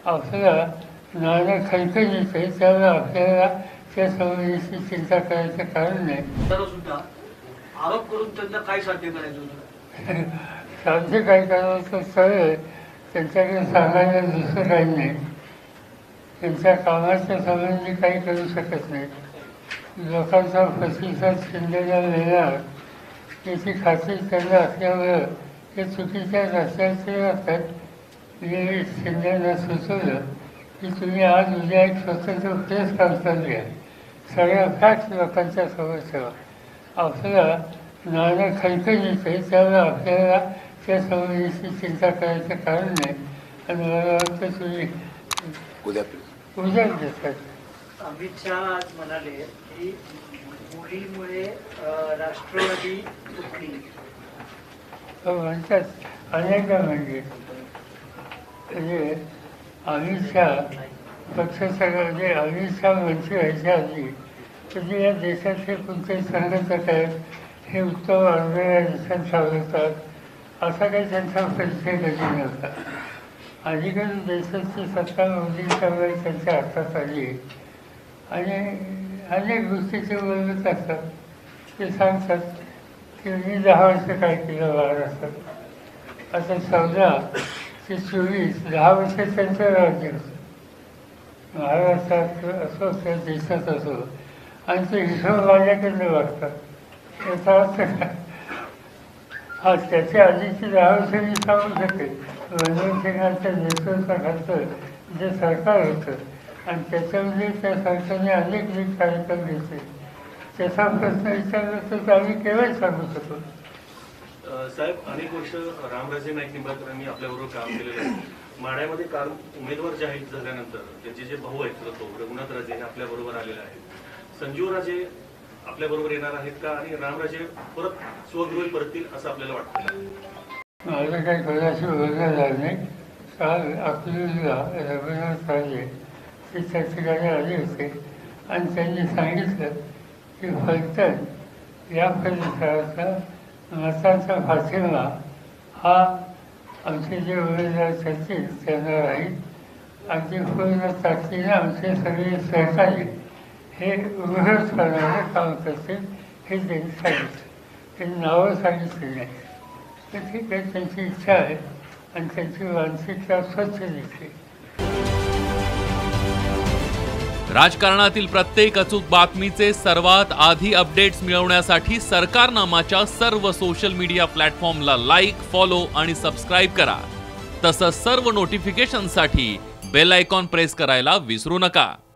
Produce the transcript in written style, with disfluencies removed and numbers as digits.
आपल्याला नाणं खणखणीत आहे, त्यामुळे आपल्याला त्या संबंधीची चिंता करायचं कारण नाही. सुद्धा आरोप करून त्यांना काय साध्य करायचं होतं? साध्य काय करायचं सरळ त्यांच्याकडे सांगायला दुसरं काही नाही. त्यांच्या कामाच्या संबंधी काही करू शकत नाही. लोकांचा प्रतिसाद शिंदेला मिळणार याची खात्री त्यांना असल्यामुळं हे चुकीच्या रस्त्याचे असतात. मी शिंदेला सुचवलं की तुम्ही आज उद्या एक स्वतंत्र प्रेस कॉन्फरन्स घ्या, सगळ्या फॅक्ट लोकांच्या समोर ठेवा. आपल्याला नाणं खणखणीत आहे, त्यामुळे आपल्याला त्या संबंधीची चिंता करायचं कारण नाही. आणि मला वाटतं तुम्ही उद्या देतात. अमित शहा आज म्हणाले की मुलीमुळे राष्ट्रवादी तुटली. म्हणतात अनेकदा म्हणजे अमित शहा पक्षाचे अमित शहा मंत्री व्हायच्या आधी म्हणजे या देशाचे कोणते संघटक आहेत हे उत्तम अनुभव देशात सावरतात असा काही त्यांचा परिचय कधी नव्हता. अलीकडे देशाची सत्ता मोदींच्या वेळी त्यांच्या हातात आली आणि अनेक गोष्टी ते बोलत असतात. ते सांगतात की मी 10 वर्ष काय केलं महाराष्ट्रात. आता 14 ते 24 10 वर्ष त्यांचं राज्य होतं महाराष्ट्रात असो किंवा देशात असो, आणि ते हिशोब माझ्याकडनं वागतात. याचा अर्थ काय? हा त्याच्या आधीची 10 वर्ष मी सांगू शकेल. मनमोहन सिंगांच्या नेतृत्वाखालचं जे सरकार होतं आणि त्याच्यामध्ये त्या सरकारने अनेक नीट कार्यक्रम घेतले, त्याचा प्रश्न विचारला तर आम्ही केव्हाच सांगू शकतो. साहेब, अनेक वर्ष रामराजे नाईक निंबाळकरांनी आपल्याबरोबर काम केलेलं आहे. माढ्यामध्ये काल उमेदवार जाहीर झाल्यानंतर त्याचे जे भाऊ आहेत रघुनाथ राजे हे आपल्याबरोबर आलेले आहेत. संजीव राजे आपल्याबरोबर येणार आहेत का आणि रामराजे परत स्वगृही परततील असं आपल्याला वाटतं? माझं काही कोणाशी बोलणं झालं नाही. काल अकलूजला रघुनाथ राजे ते त्या ठिकाणी आले होते आणि त्यांनी सांगितलं की फलटण या परिसराचा मताचा फातिमा हा आमचे जे उमेदवार करतील त्यांना राहील. अगदी पूर्ण ताकदीने आमचे सगळे सहकारी हे उघडच करणारं काम करतील हे त्यांनी सांगितलं. त्यांनी नावं सांगितली नाही. तर ठीक आहे, त्यांची इच्छा आहे आणि त्यांची मानसिकता स्वच्छ दिसते. राजकारणातील प्रत्येक अचूक बातमीचे सर्वात आधी अपडेट्स मिळवण्यासाठी सरकारनामाच्या सर्व सोशल मीडिया प्लॅटफॉर्मला लाईक, फॉलो आणि सबस्क्राईब करा. तसंच सर्व नोटिफिकेशनसाठी बेल आयकॉन प्रेस करायला विसरू नका.